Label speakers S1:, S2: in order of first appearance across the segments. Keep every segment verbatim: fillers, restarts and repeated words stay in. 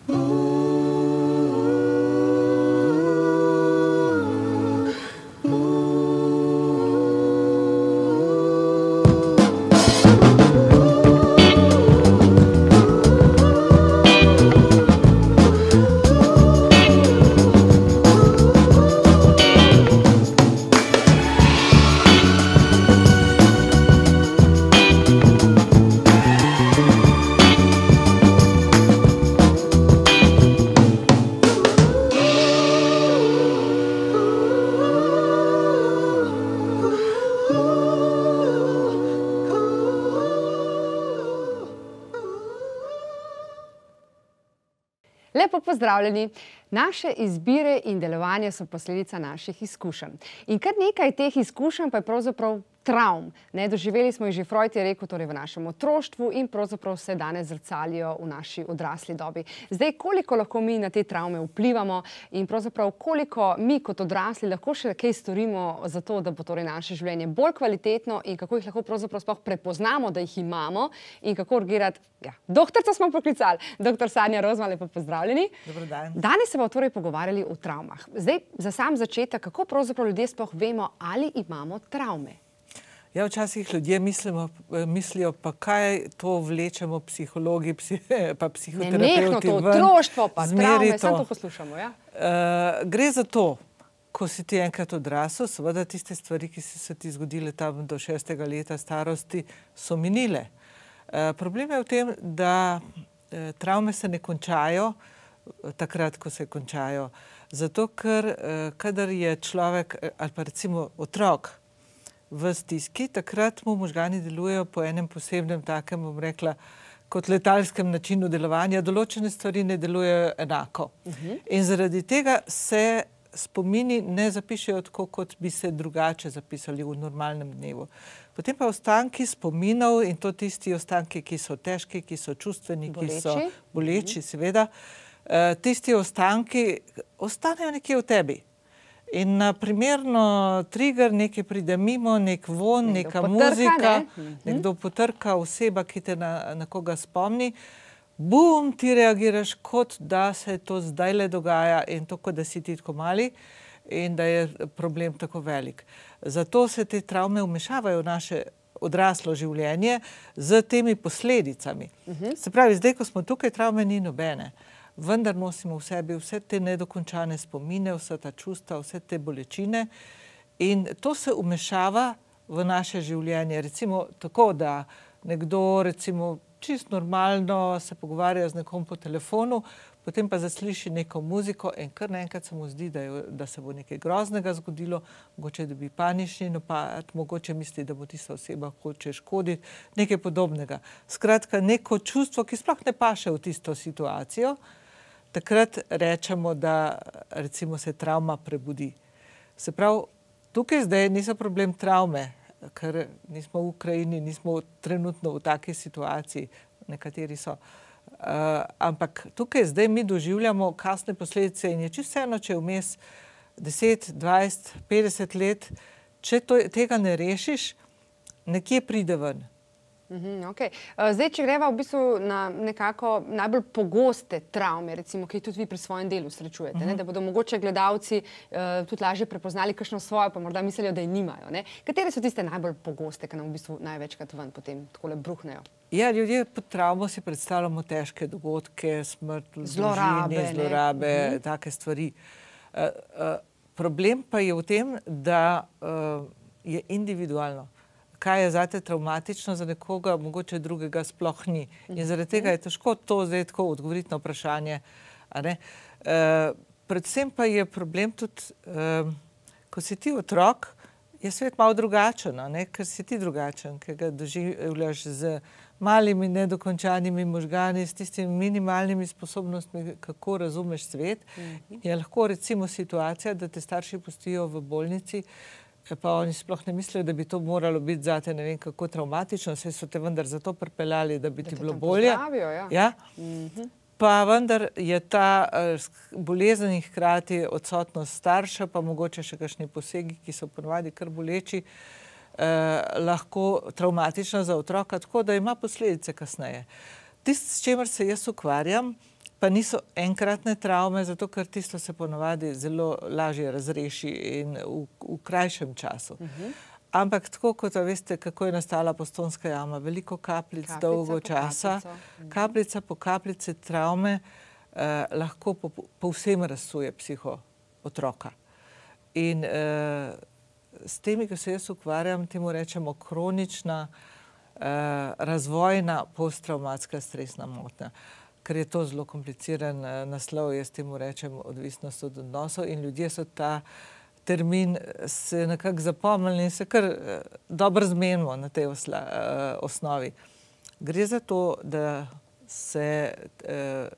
S1: Lepo pozdravljeni. Naše izbire in delovanje so posledica naših izkušenj. In kar nekaj teh izkušenj pa je pravzaprav travm. Ne, doživeli smo jih že Freud je rekel, torej v našem otroštvu in pravzaprav se danes zrcalijo v naši odrasli dobi. Zdaj, koliko lahko mi na te travme vplivamo in pravzaprav koliko mi kot odrasli lahko še kaj storimo za to, da bo torej naše življenje bolj kvalitetno in kako jih lahko pravzaprav sploh prepoznamo, da jih imamo in kako urgirati. Ja, doktorico smo poklicali. Doktor Sanja Rozman, lepo pozdravljeni.
S2: Dober dan.
S1: Danes se bomo torej pogovarjali o travmah. Zdaj, za sam začetek, kako pravzaprav ljudje sploh vemo, ali imamo travme?
S2: Ja, včasih ljudje mislimo, mislijo, pa kaj to vlečemo psihologi, psi, pa psihoterapeuti.
S1: Nenehno to, otroštvo pa travme, samo to poslušamo, ja?
S2: Uh, gre za to, ko si ti enkrat odrasel, seveda tiste stvari, ki so se ti zgodile tam do šestega leta starosti, so minile. Uh, problem je v tem, da uh, travme se ne končajo takrat, ko se končajo. Zato, ker uh, kadar je človek, ali pa recimo otrok, v stiski, takrat mu možgani delujejo po enem posebnem takem, bom rekla, kot letalskem načinu delovanja. Določene stvari ne delujejo enako. Uh-huh. In zaradi tega se spomini ne zapišejo tako, kot bi se drugače zapisali v normalnem dnevu. Potem pa ostanki spominov, in to tisti ostanki, ki so težki, ki so čustveni,
S1: boleči.
S2: Ki so boleči, uh-huh. seveda, uh, tisti ostanki ostanejo nekje v tebi. In na primerno trigger, nekaj pride mimo, nek von, nekdo neka potrka, muzika, ne? Nekdo potrka, oseba, ki te na, na koga spomni, bum, ti reagiraš, kot da se to zdajle dogaja in to, kot da si ti tako mali in da je problem tako velik. Zato se te travme vmešavajo v naše odraslo življenje z temi posledicami. Uh-huh. Se pravi, zdaj, ko smo tukaj, travme ni nobene. Vendar nosimo v sebi vse te nedokončane spomine, vse ta čustva, vse te bolečine in to se vmešava v naše življenje. Recimo tako, da nekdo recimo čisto normalno se pogovarja z nekom po telefonu, potem pa zasliši neko muziko in kar naenkrat se mu zdi, da, je, da se bo nekaj groznega zgodilo, mogoče dobi panični napad, mogoče misli, da bo tista oseba hoče škoditi, nekaj podobnega. Skratka, neko čustvo, ki sploh ne paše v tisto situacijo, takrat rečemo, da recimo se travma prebudi. Se pravi, tukaj zdaj niso problem travme, ker nismo v Ukrajini, nismo trenutno v taki situaciji, nekateri so. Uh, ampak tukaj zdaj mi doživljamo kasne posledice in je čisto vseeno, če vmes deset, dvajset, petdeset let, če to, tega ne rešiš, nekje pride ven.
S1: Uhum, okay. Zdaj, če greva v bistvu na nekako najbolj pogoste travme, recimo, ki jih tudi vi pri svojem delu srečujete, uh-huh. ne? Da bodo mogoče gledalci uh, tudi lažje prepoznali kakšno svojo, pa morda mislijo, da je nimajo. Ne? Katere so tiste najbolj pogoste, ki nam v bistvu največkrat ven potem takole bruhnejo?
S2: Ja, ljudje pod travmo si predstavljamo težke dogodke, smrt v
S1: zlorabe,
S2: družini, zlorabe, uh-huh. take stvari. Uh, uh, problem pa je v tem, da uh, je individualno. Kaj je zate travmatično za nekoga, mogoče drugega sploh ni. In zaradi tega je težko to zdaj tako odgovoriti na vprašanje. A ne? E, predvsem pa je problem tudi, e, ko si ti otrok, je svet malo drugačen, a ne? Ker si ti drugačen, ker ga doživljaš z malimi nedokončanimi možgani, s tistimi minimalnimi sposobnostmi, kako razumeš svet. Je lahko recimo situacija, da te starši pustijo v bolnici, pa oni sploh ne mislijo, da bi to moralo biti zate ne vem kako travmatično, saj so te vendar zato pripeljali, da bi ti bilo bolje.
S1: Ja.
S2: Ja? Mm-hmm. Pa vendar je ta uh, bolezen in hkrati odsotnost starša, pa mogoče še kakšni posegi, ki so ponavadi kar boleči, uh, lahko travmatična za otroka, tako da ima posledice kasneje. Tisto, s čemer se jaz ukvarjam, pa niso enkratne travme, zato ker tisto se ponavadi zelo lažje razreši in v, v krajšem času. Uh-huh. Ampak tako, kot veste, kako je nastala Postojnska jama, veliko kapljic, kaplica dolgo časa, kaplico. kaplica po kaplice travme eh, lahko po, povsem razsuje psiho otroka. In eh, s temi, ki se jaz ukvarjam, temu rečemo kronična eh, razvojna posttraumatska stresna motnja. Ker je to zelo kompliciran eh, naslov, jaz temu rečem odvisnost od odnosov in ljudje so ta termin se nekako zapomnili in se kar eh, dobro zmenimo na tej osla, eh, osnovi. Gre za to, da se eh,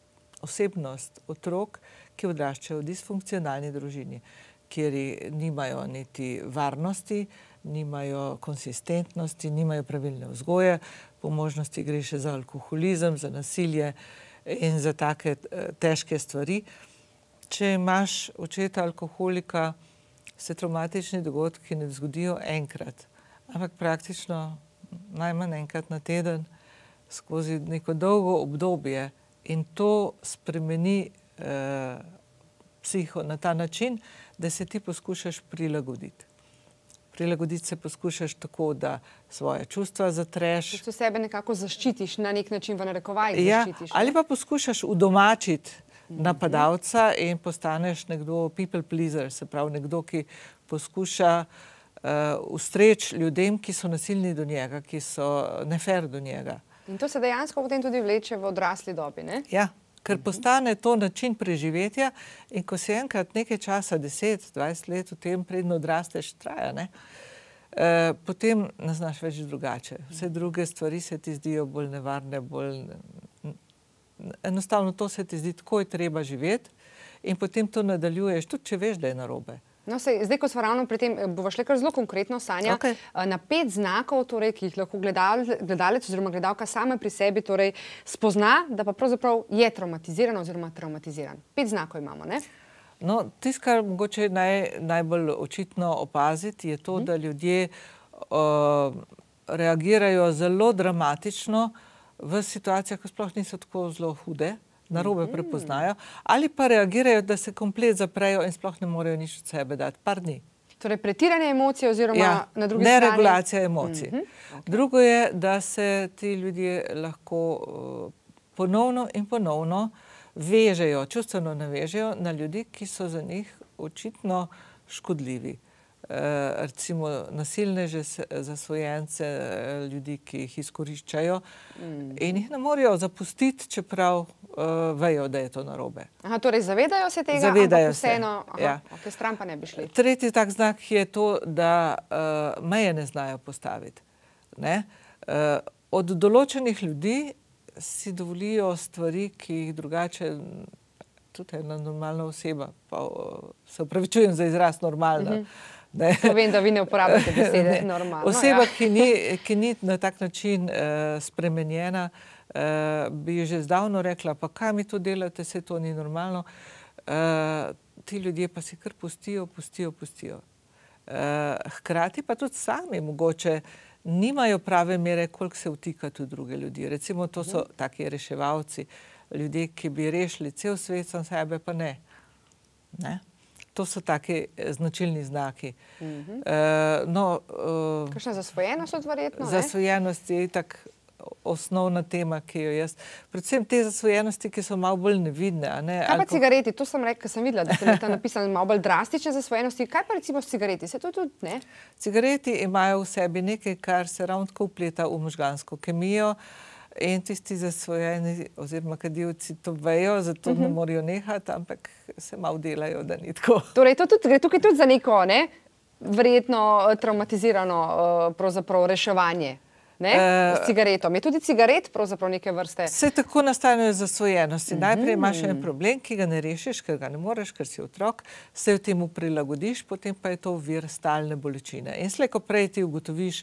S2: osebnost otrok, ki odraščajo v disfunkcionalni družini, kjer nimajo niti varnosti, nimajo konsistentnosti, nimajo pravilne vzgoje, po možnosti gre še za alkoholizem, za nasilje in za take eh, težke stvari. Če imaš očeta alkoholika, se traumatični dogodki ne zgodijo enkrat, ampak praktično najmanj enkrat na teden skozi neko dolgo obdobje in to spremeni eh, psiho na ta način, da se ti poskušaš prilagoditi. Prilagoditi se poskušaš tako, da svoje čustva zatreš.
S1: Da se sebe nekako zaščitiš, na nek način v narekovajih
S2: ja,
S1: zaščitiš.
S2: Ali pa poskušaš udomačiti napadalca in postaneš nekdo people pleaser, se pravi nekdo, ki poskuša uh, ustreči ljudem, ki so nasilni do njega, ki so nefer do njega.
S1: In to se dejansko potem tudi vleče v odrasli dobi, ne?
S2: Ja, ker postane to način preživetja in ko si enkrat nekaj časa, deset, dvajset let v tem, predno odrasteš, traja, ne? Uh, potem ne znaš več drugače. Vse druge stvari se ti zdijo bolj nevarne, bolj... Enostavno to se ti zdi, tako je treba živeti in potem to nadaljuješ, tudi če veš, da je narobe.
S1: No, sej, zdaj, ko smo ravno pri tem, bova šle kar zelo konkretno, Sanja,
S2: Okay.
S1: na pet znakov, torej, ki jih lahko gledalec, gledalec oziroma gledalka sama pri sebi torej, spozna, da pa pravzaprav je traumatiziran oziroma traumatiziran. Pet znakov imamo, ne?
S2: No, tisto, kar mogoče naj, najbolj očitno opaziti, je to, hmm. da ljudje uh, reagirajo zelo dramatično v situacijah, ko sploh niso tako zelo hude, narobe prepoznajo, ali pa reagirajo, da se komplet zaprejo in sploh ne morejo nič od sebe dati, par dni.
S1: Torej, pretirane emocije oziroma
S2: ja,
S1: na drugi strani...
S2: neregulacija emocij.
S1: Mm-hmm. Okay.
S2: Drugo je, da se ti ljudje lahko uh, ponovno in ponovno vežejo, čustveno navežejo na ljudi, ki so za njih očitno škodljivi. Uh, recimo nasilneže, zasvojence, ljudi, ki jih izkoriščajo mm. in jih ne morejo zapustiti, čeprav uh, vejo, da je to narobe.
S1: Aha, torej zavedajo se tega,
S2: zavedajo
S1: ampak vseeno,
S2: se. Ja.
S1: Okay, stran pa ne bi šli.
S2: Tretji tak znak je to, da uh, meje ne znajo postaviti. Ne? Uh, od določenih ljudi si dovolijo stvari, ki jih drugače tudi ena normalna oseba, pa uh, se opravičujem za izraz normalna, mm-hmm. Ne.
S1: To vem, da vi ne uporabljate besede normalno.
S2: Oseba,
S1: ja.
S2: ki, ni, ki ni na tak način uh, spremenjena, uh, bi že zdavno rekla, pa kaj mi to delate, se to ni normalno. Uh, ti ljudje pa si kar pustijo, pustijo, pustijo. Uh, hkrati pa tudi sami mogoče nimajo prave mere, koliko se vtikati v druge ljudi. Recimo to so uh-huh. taki reševalci, ljudje, ki bi rešili cel svet sam sebe, pa ne. Ne? To so taki značilni znaki.
S1: Mm-hmm.
S2: Uh, no, uh,
S1: Kakšna zasvojenost od verjetno?
S2: Zasvojenost je tak osnovna tema, ki jo jaz... Predvsem te zasvojenosti, ki so malo bolj nevidne. A ne?
S1: Kaj pa
S2: Alko...
S1: cigareti? To sem rekla, sem videla, da ste tam napisali malo bolj drastične zasvojenosti. Kaj pa recimo s cigareti? Se to tudi, ne?
S2: Cigareti imajo v sebi nekaj, kar se ravno tako vpleta v možgansko kemijo. In tisti zasvojeni oziroma kadilci to vejo, zato uh-huh. ne morajo nehati, ampak se malo delajo, da ni tako.
S1: Torej, to tudi, gre tukaj tudi za neko, ne, verjetno traumatizirano pravzaprav reševanje, ne, uh, s cigaretom. Je tudi cigaret pravzaprav neke vrste?
S2: Se tako nastanejo zasvojenosti. Uh-huh. Najprej imaš en problem, ki ga ne rešiš, ker ga ne moreš, ker si otrok, se v temu prilagodiš, potem pa je to vir stalne bolečine. In slej, ko prej ti ugotoviš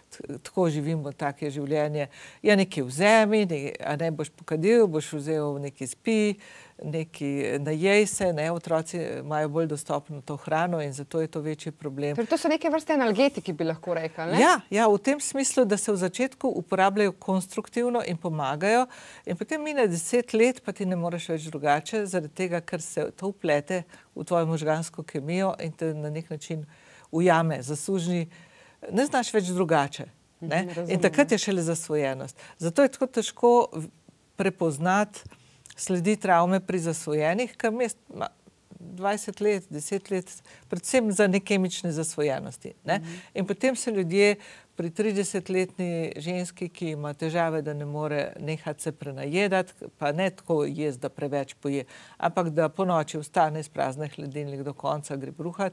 S2: tako živimo, tako je življenje. Ja, nekaj vzemi, a ne boš pokadil, boš vzel nekaj spi, nekaj najej se, ne, otroci imajo bolj dostopno to hrano in zato je to večji problem.
S1: Torej, to so neke vrste analgetiki, bi lahko rekli, ne?
S2: Ja, ja, v tem smislu, da se v začetku uporabljajo konstruktivno in pomagajo in potem mine deset let, pa ti ne moreš več drugače, zaradi tega, ker se to vplete v tvojo možgansko kemijo in te na nek način ujame, zasužni, ne znaš več drugače. Ne? In takrat je šele zasvojenost. Zato je tako težko prepoznati sledi travme pri zasvojenih, ker je dvajset let, deset let, predvsem za nekemične zasvojenosti. Ne? In potem se ljudje pri tridesetletni ženski, ki ima težave, da ne more nehati se prenajedati, pa ne tako jesti, da preveč poje, ampak da po noči vstane, sprazne hladilnik do konca, gre bruhat,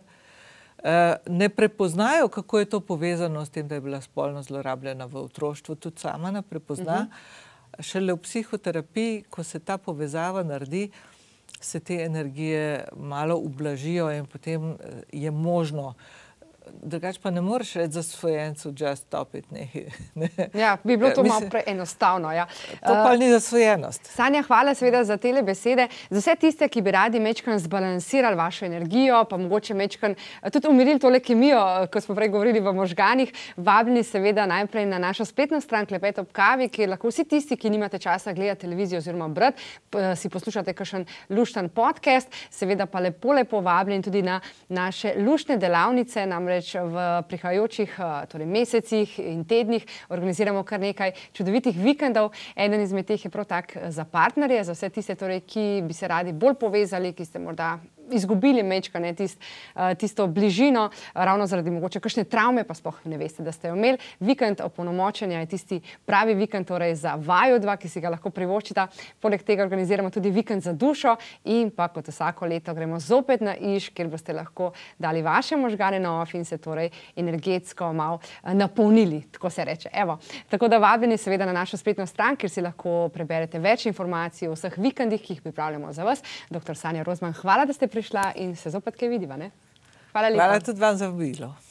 S2: ne prepoznajo, kako je to povezano s tem, da je bila spolno zlorabljena v otroštvu, tudi sama ne prepozna. Šele v psihoterapiji, ko se ta povezava naredi, se te energije malo ublažijo in potem je možno. Drugače pa ne moreš reči zasvojencu just stop it. Ne.
S1: Ja, bi bilo to malo preenostavno. Ja.
S2: To pa ni zasvojenost.
S1: Sanja, hvala seveda za tele besede. Za vse tiste, ki bi radi mečkan zbalansirali vašo energijo, pa mogoče mečkan tudi umirili tole kemijo, ko smo prej govorili v možganih, vabljeni seveda najprej na našo spletno stran Klepet ob kavi, kjer lahko vsi tisti, ki nimate časa gledati televizijo oziroma brati, si poslušate kakšen luštan podcast, seveda pa lepo, lepo vabljeni tudi na naše luštne delavnice, namreč v prihajajočih torej mesecih in tednih organiziramo kar nekaj čudovitih vikendov. Eden izmed teh je prav tak za partnerje, za vse tiste, torej, ki bi se radi bolj povezali, ki ste morda izgubili mečka, ne, tist, tisto bližino, ravno zaradi mogoče kakšne travme, pa sploh ne veste, da ste jo imeli. Vikend opolnomočenja je tisti pravi vikend, torej za vaju dva, ki si ga lahko privoščita. Poleg tega organiziramo tudi vikend za dušo in pa kot vsako leto gremo zopet na Iš, kjer boste lahko dali vaše možgane na off in se torej energetsko malo napolnili, tako se reče. Evo, tako da vabljeni seveda na našo spletno stran, kjer si lahko preberete več informacij o vseh vikendih, ki jih pripravljamo za vas. Doktor Sanja Rozman, hvala, da ste prišla in se zopet kaj vidiva, ne? Hvala lepa.
S2: Hvala tudi vam za vabilo.